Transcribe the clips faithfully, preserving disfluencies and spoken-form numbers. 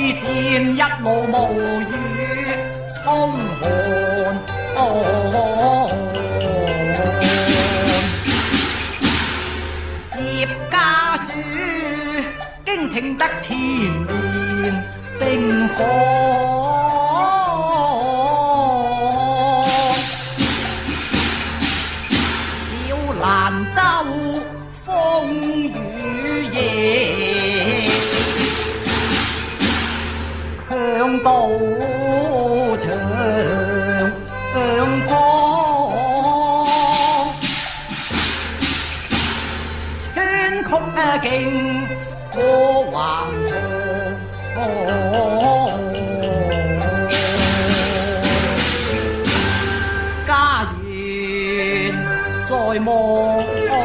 戰一路無語衝寒。哦，接家書經聽得千年冰火，小蘭州風雨夜，強盜長江，穿曲徑過橫河，家園在望。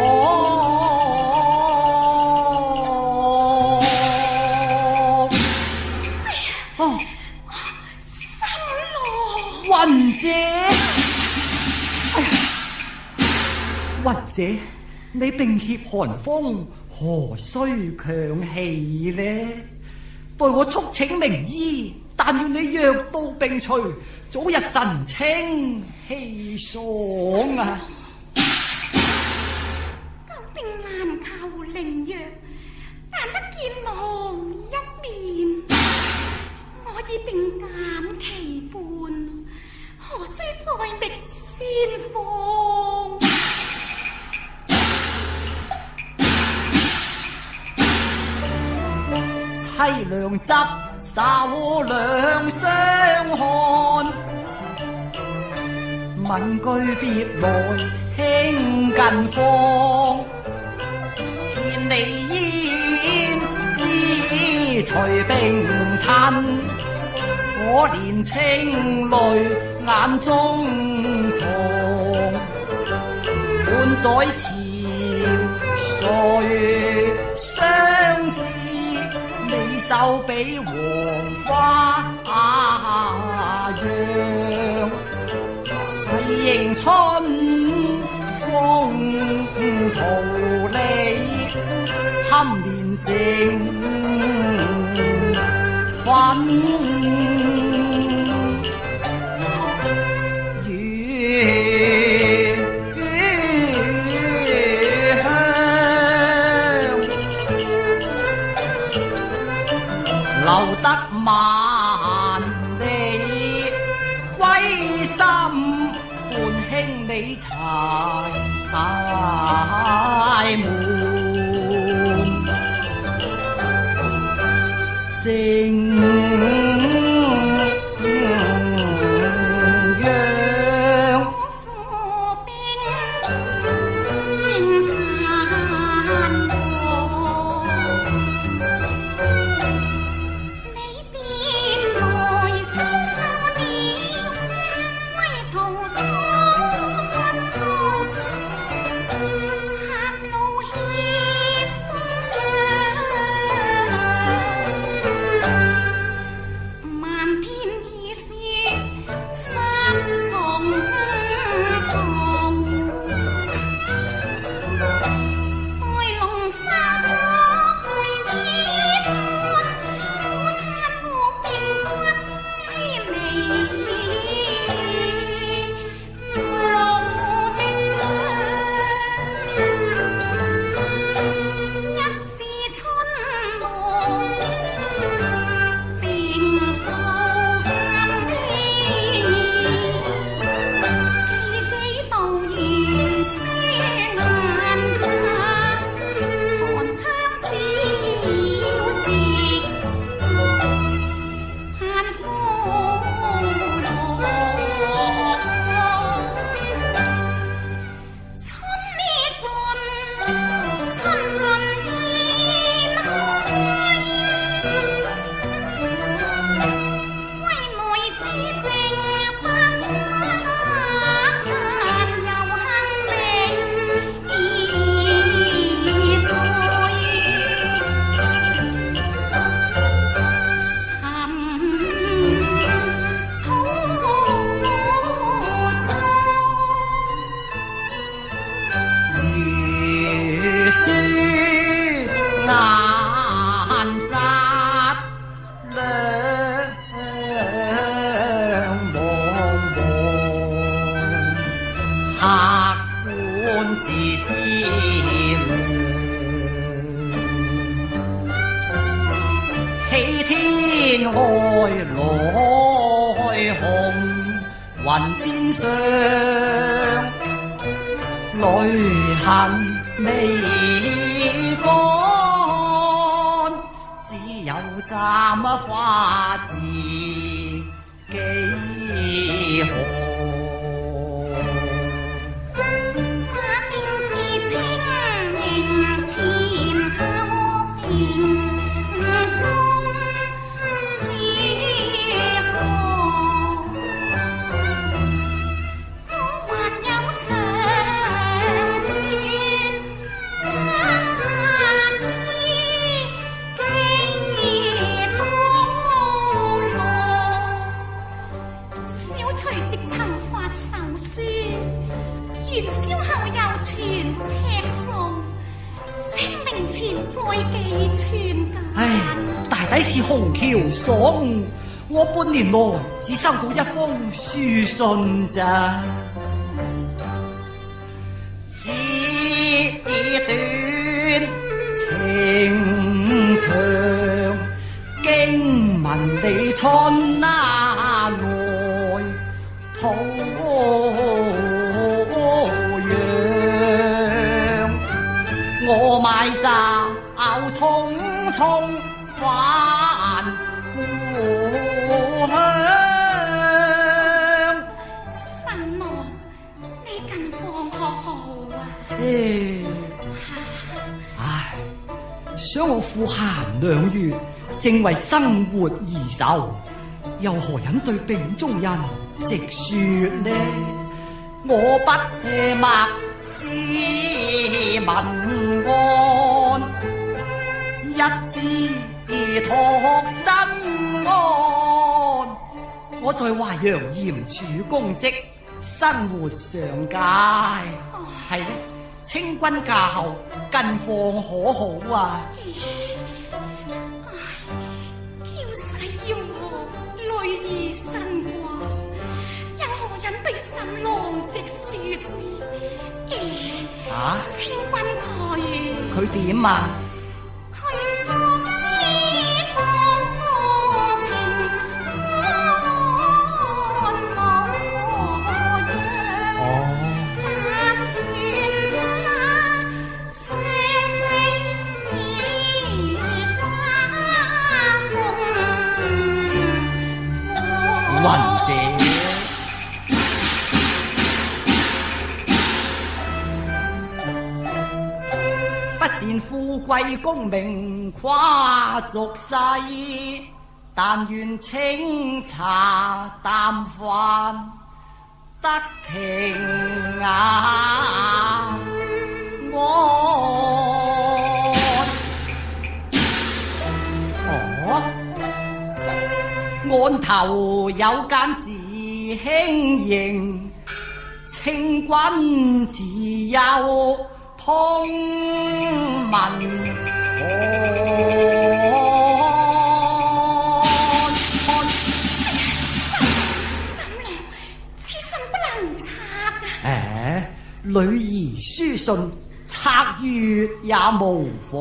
雲姐，哎呀，雲姐，你冰脅寒風，何須強氣呢？待我速請名醫，但願你藥到病除，早日神清氣爽啊！ 救病難求靈藥，但得見郎一面，我已病減期半。何須再覓仙方？ 凄涼執手兩相看，問句別來輕近況。見你煙枝隨冰吞，可憐清淚眼中藏，半載潮水相思，你手比黃花樣，細迎春風桃李，堪憐靜粉。留得萬里歸心，伴兄你柴門正書顏雜兩是思量，喜天外來紅雲尖上，淚痕未乾，只有暫花自己紅。 元宵後又傳赤餸，清明前再寄存簡。 唉，大抵是紅橋所誤，我半年來只收到一封書信咋。字短情長，經文你春啊來土我買雜匆匆返故鄉。 神郎，你近況可好啊？ 唉，唉，想我賦閒兩月，正為生活而愁，又何忍對病中人直說呢？我不默是問安，一枝托身安。我在淮陽鹽署公職，生活上佳，係呢？清君駕後，近況可好啊？ 唉，嬌婿要我淚兒身掛，有何忍對心郎直說呢？ 啊！ 清君佢佢點啊？ 佢終於幫我平安無恙。 哦， 但願他雙飛蓮花鳳， 雲姐。不羨富貴功名跨俗世，但願清茶淡飯得平安安。哦，案頭有間自輕刑，清君自有通文看， 沈郎，此信不能拆啊！ 誒，女兒書信拆閱也無妨。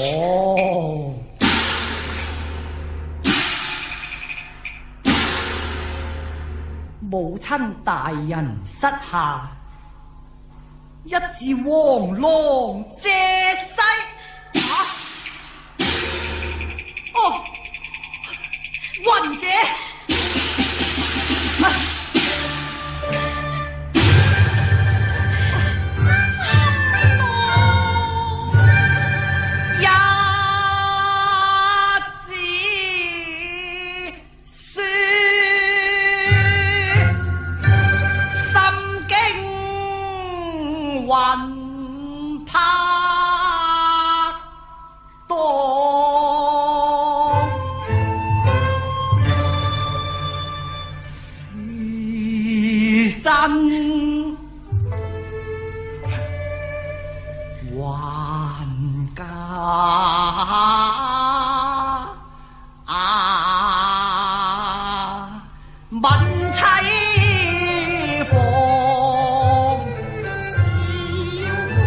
母親大人膝下，一字黃狼借西。啊！哦，雲姐。啊雲拍檔，是真還假啊？問妻房。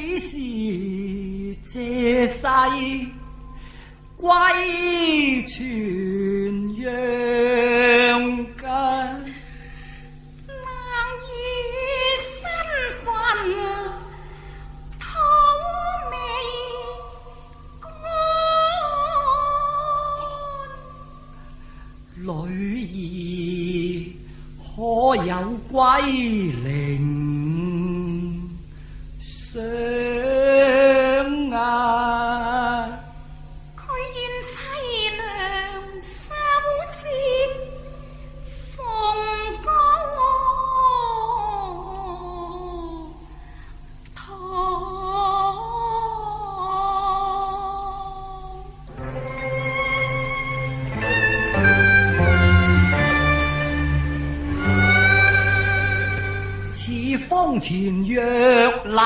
是這世歸全陽間， 難以身份土未乾， 女兒可有歸零相眼？ 佢願凄涼守節奉高堂。 似風前若鬧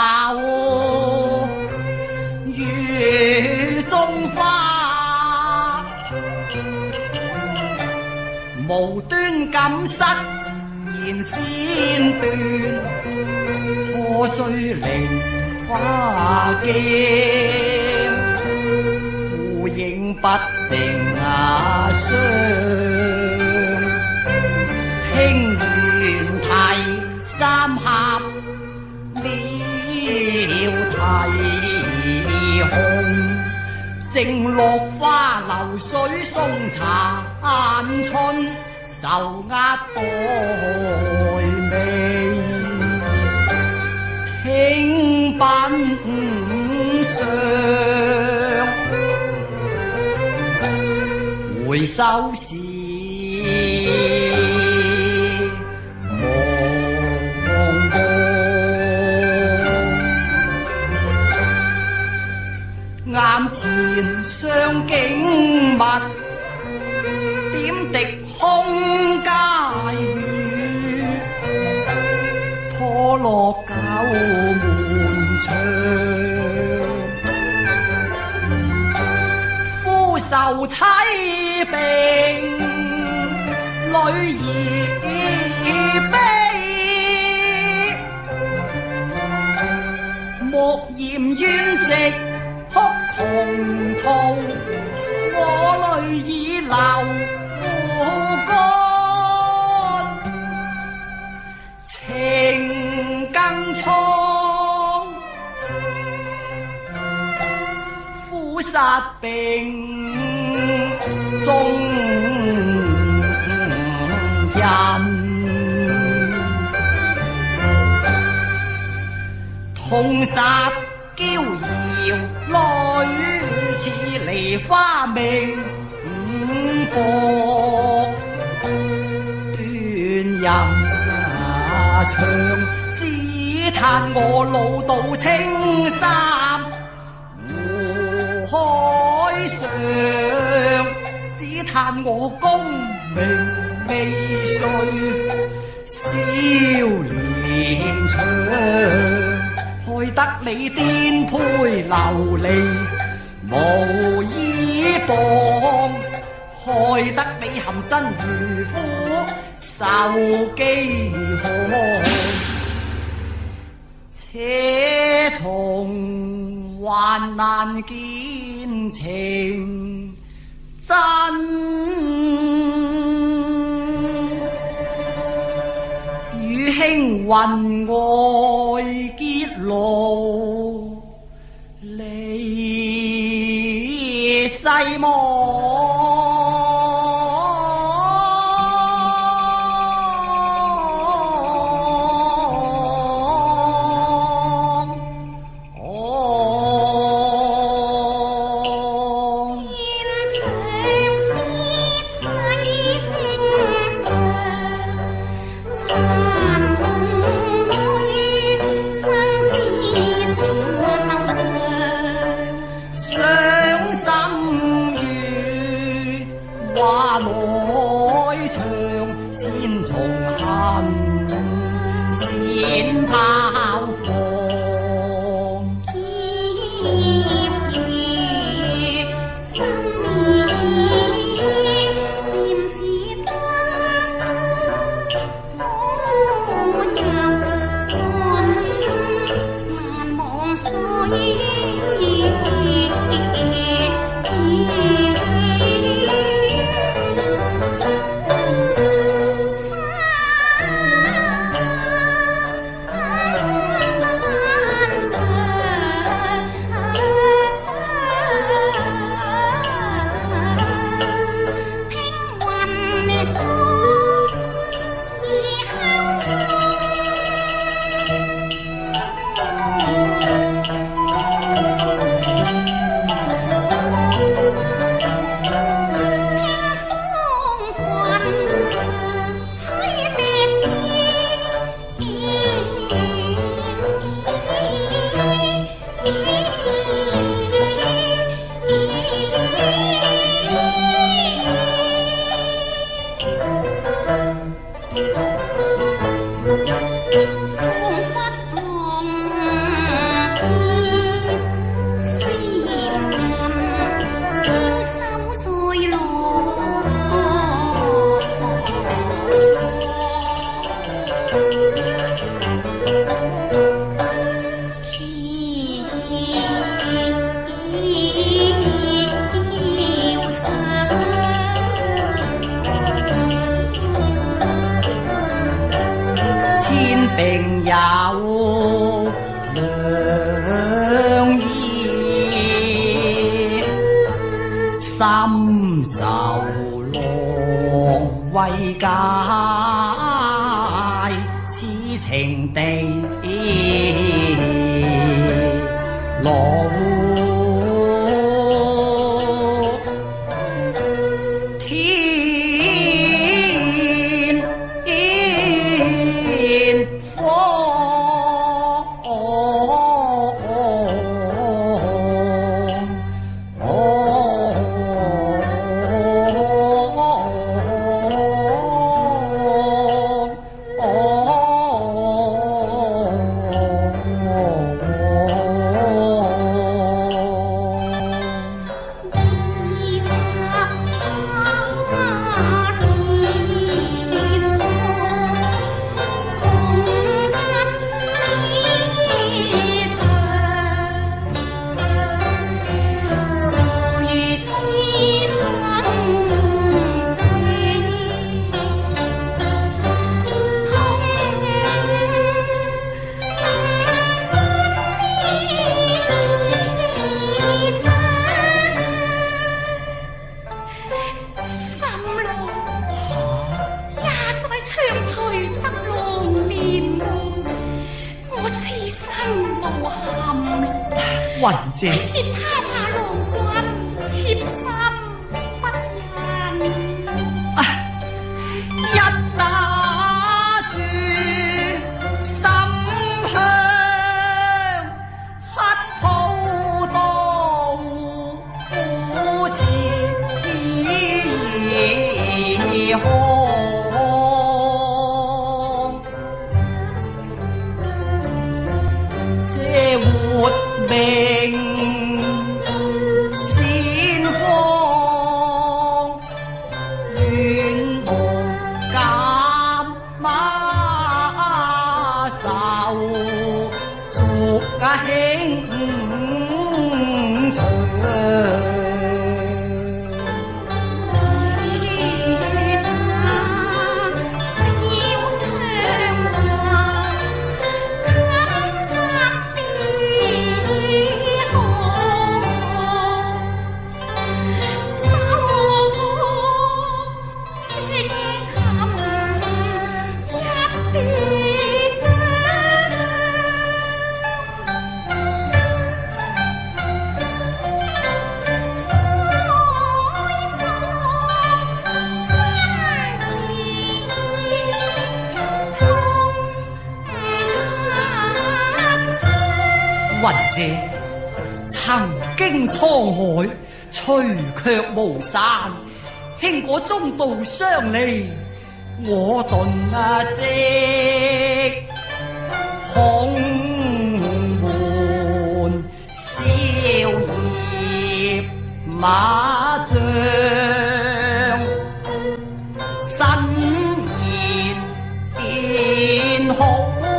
雨中花，無端感失言先斷，破碎菱花鏡，互影不成牙霜，輕緣提三合了啼紅，正落花流水送殘春，愁壓待味，清品上回首時眼前相景物，點滴空街雨，破落舊門窗，夫愁凄病，女兒悲，莫嫌冤直哭窮途，我淚已流乾，情更蒼，苦殺病中人，痛殺嬌瑤女，似梨花明薄，斷人腸，只嘆我老道青衫湖海上，只嘆我功名未遂少年長，害得你顛沛流離無依傍，害得你含辛茹苦受飢渴，且從患難見情真，與兄雲外結路，離世望。 所心受浪為解，此情地羅湖天火。雲姐， 你是他下郎君，妾心不忍。 一打住心香，乞抱到似河。這活命鮮荒，願無減馬受，逐家輕長。雲姐，曾經滄海，除卻無散。卿我中道相離，我頓啊即空換宵夜馬將，新言便好。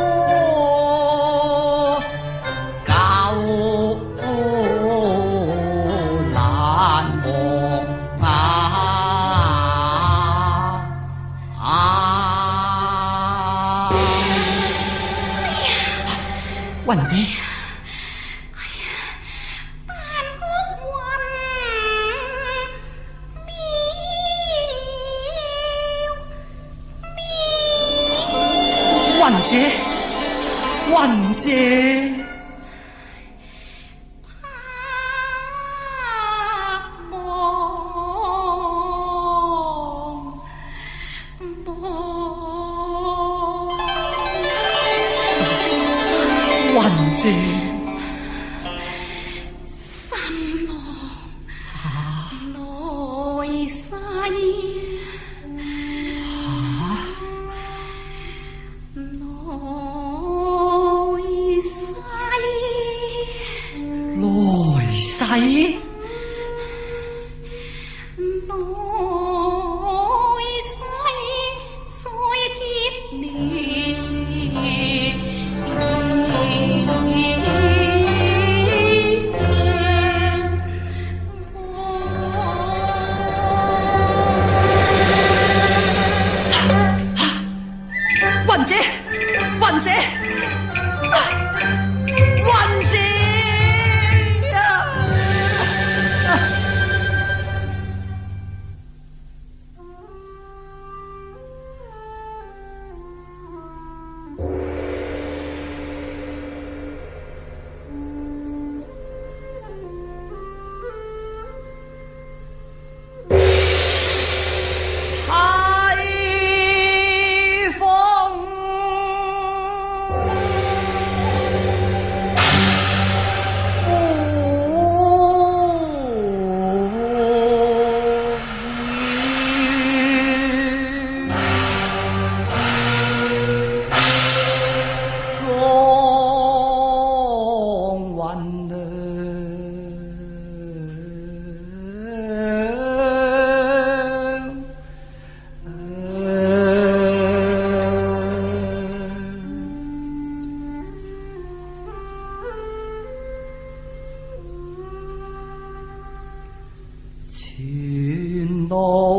雲姐， 哎呀，萬國雲渺渺。雲姐，雲姐。雲姐， 心浪內細，內細， 內細， 內細再結連。 雲姐，雲姐，雲姐呀！ 孬。